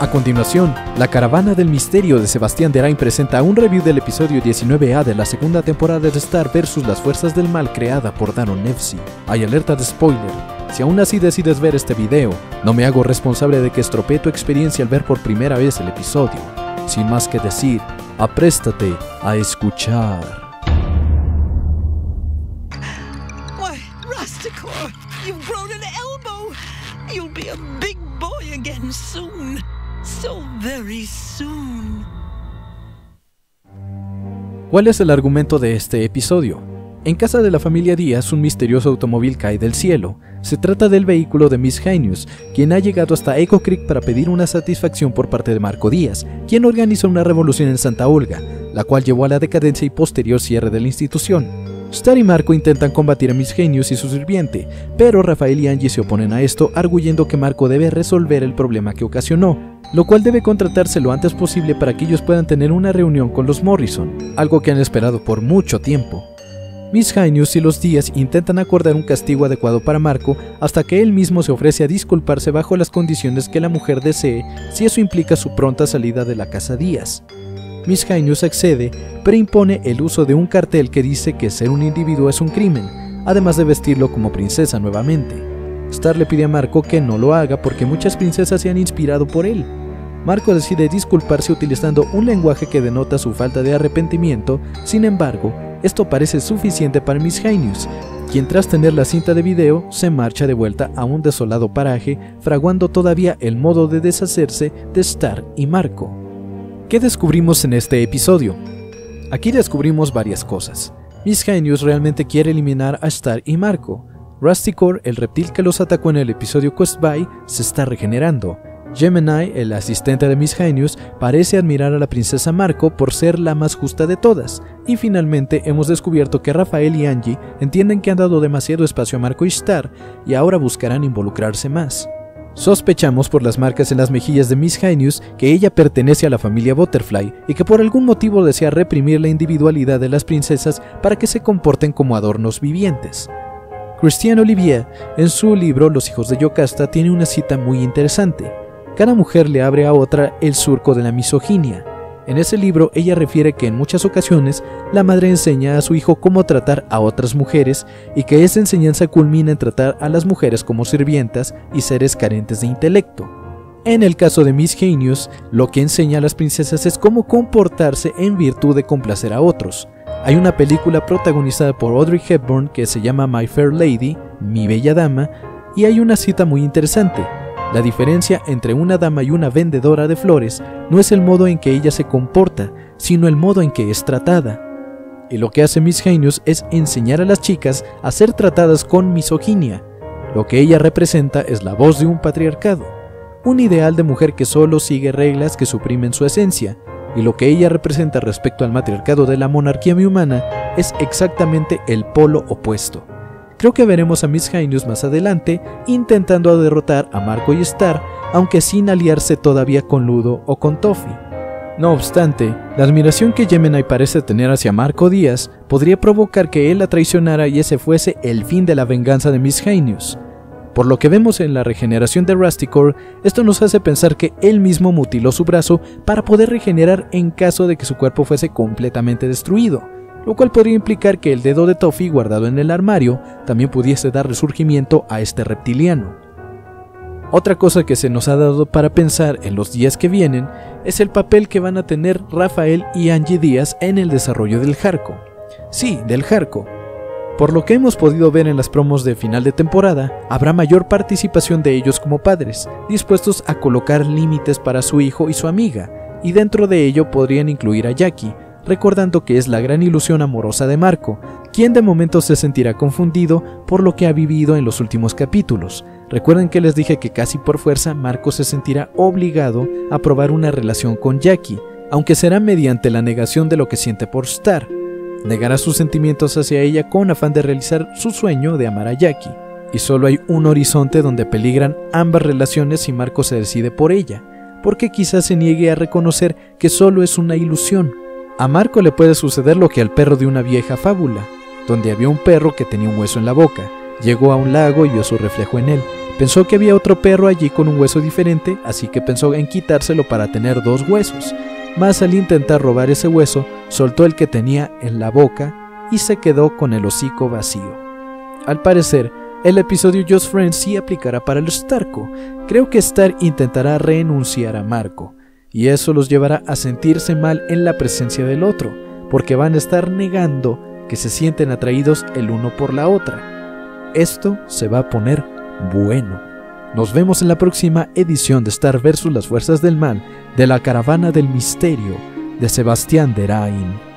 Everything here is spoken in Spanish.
A continuación, La Caravana del Misterio de Sebastián Derain presenta un review del episodio 19A de la segunda temporada de Star vs las Fuerzas del Mal creada por Daron Nevsky. Hay alerta de spoiler. Si aún así decides ver este video, no me hago responsable de que estropee tu experiencia al ver por primera vez el episodio. Sin más que decir, apréstate a escuchar. Why, Rusticor, you've grown an elbow. You'll be a big boy again soon. So very soon. ¿Cuál es el argumento de este episodio? En casa de la familia Díaz, un misterioso automóvil cae del cielo. Se trata del vehículo de Miss Heinous, quien ha llegado hasta Echo Creek para pedir una satisfacción por parte de Marco Díaz, quien organizó una revolución en Santa Olga, la cual llevó a la decadencia y posterior cierre de la institución. Star y Marco intentan combatir a Miss Heinous y su sirviente, pero Rafael y Angie se oponen a esto, arguyendo que Marco debe resolver el problema que ocasionó, lo cual debe contratarse lo antes posible para que ellos puedan tener una reunión con los Morrison, algo que han esperado por mucho tiempo. Miss Heinous y los Díaz intentan acordar un castigo adecuado para Marco hasta que él mismo se ofrece a disculparse bajo las condiciones que la mujer desee si eso implica su pronta salida de la casa Díaz. Miss Heinous accede, pero impone el uso de un cartel que dice que ser un individuo es un crimen, además de vestirlo como princesa nuevamente. Star le pide a Marco que no lo haga porque muchas princesas se han inspirado por él. Marco decide disculparse utilizando un lenguaje que denota su falta de arrepentimiento, sin embargo, esto parece suficiente para Miss Heinous, quien tras tener la cinta de video se marcha de vuelta a un desolado paraje, fraguando todavía el modo de deshacerse de Star y Marco. ¿Qué descubrimos en este episodio? Aquí descubrimos varias cosas. Miss Heinous realmente quiere eliminar a Star y Marco. Rusticor, el reptil que los atacó en el episodio Quest By, se está regenerando. Gemini, el asistente de Miss Heinous, parece admirar a la princesa Marco por ser la más justa de todas. Y finalmente hemos descubierto que Rafael y Angie entienden que han dado demasiado espacio a Marco y Star y ahora buscarán involucrarse más. Sospechamos por las marcas en las mejillas de Miss Heinous que ella pertenece a la familia Butterfly y que por algún motivo desea reprimir la individualidad de las princesas para que se comporten como adornos vivientes. Christiane Olivier, en su libro Los hijos de Yocasta, tiene una cita muy interesante. Cada mujer le abre a otra el surco de la misoginia. En ese libro ella refiere que en muchas ocasiones la madre enseña a su hijo cómo tratar a otras mujeres y que esa enseñanza culmina en tratar a las mujeres como sirvientas y seres carentes de intelecto. En el caso de Miss Heinous, lo que enseña a las princesas es cómo comportarse en virtud de complacer a otros. Hay una película protagonizada por Audrey Hepburn que se llama My Fair Lady, Mi Bella Dama, y hay una cita muy interesante. La diferencia entre una dama y una vendedora de flores no es el modo en que ella se comporta, sino el modo en que es tratada. Y lo que hace Miss Heinous es enseñar a las chicas a ser tratadas con misoginia. Lo que ella representa es la voz de un patriarcado, un ideal de mujer que solo sigue reglas que suprimen su esencia, y lo que ella representa respecto al matriarcado de la monarquía humana es exactamente el polo opuesto. Creo que veremos a Miss Heinous más adelante intentando derrotar a Marco y Star, aunque sin aliarse todavía con Ludo o con Toffee. No obstante, la admiración que Gemini parece tener hacia Marco Díaz podría provocar que él la traicionara y ese fuese el fin de la venganza de Miss Heinous. Por lo que vemos en la regeneración de Rusticor, esto nos hace pensar que él mismo mutiló su brazo para poder regenerar en caso de que su cuerpo fuese completamente destruido, lo cual podría implicar que el dedo de Toffee guardado en el armario también pudiese dar resurgimiento a este reptiliano. Otra cosa que se nos ha dado para pensar en los días que vienen es el papel que van a tener Rafael y Angie Díaz en el desarrollo del Harco. Sí, del Harco. Por lo que hemos podido ver en las promos de final de temporada, habrá mayor participación de ellos como padres, dispuestos a colocar límites para su hijo y su amiga, y dentro de ello podrían incluir a Jackie, recordando que es la gran ilusión amorosa de Marco, quien de momento se sentirá confundido por lo que ha vivido en los últimos capítulos. Recuerden que les dije que casi por fuerza Marco se sentirá obligado a probar una relación con Jackie, aunque será mediante la negación de lo que siente por Star. Negará sus sentimientos hacia ella con afán de realizar su sueño de amar a Jackie, y solo hay un horizonte donde peligran ambas relaciones si Marco se decide por ella, porque quizás se niegue a reconocer que solo es una ilusión. A Marco le puede suceder lo que al perro de una vieja fábula, donde había un perro que tenía un hueso en la boca, llegó a un lago y vio su reflejo en él, Pensó que había otro perro allí con un hueso diferente, así que pensó en quitárselo para tener 2 huesos. Mas al intentar robar ese hueso, soltó el que tenía en la boca y se quedó con el hocico vacío. Al parecer, el episodio Just Friends sí aplicará para los Starco. Creo que Stark intentará renunciar a Marco, y eso los llevará a sentirse mal en la presencia del otro, porque van a estar negando que se sienten atraídos el uno por la otra. Esto se va a poner bueno. Nos vemos en la próxima edición de Stark vs. las Fuerzas del Mal, de la Caravana del Misterio, de Sebastián Derain.